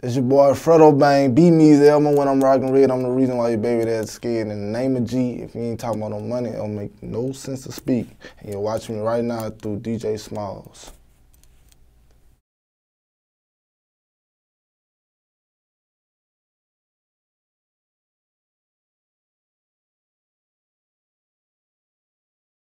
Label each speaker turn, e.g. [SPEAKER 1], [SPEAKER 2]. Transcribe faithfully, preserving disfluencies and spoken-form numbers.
[SPEAKER 1] It's your boy Fredo Bang, B Me's Elmo. When I'm rocking red, I'm the reason why your baby dad's scared. In the name of G, if you ain't talking about no money, it'll make no sense to speak. And you're watching me right now through D J Smalls.